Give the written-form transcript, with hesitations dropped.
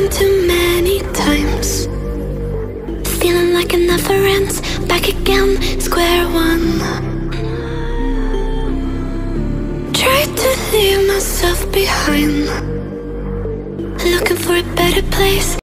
been too many times, feeling like it never ends. Back again, square one. Tried to leave myself behind, looking for a better place.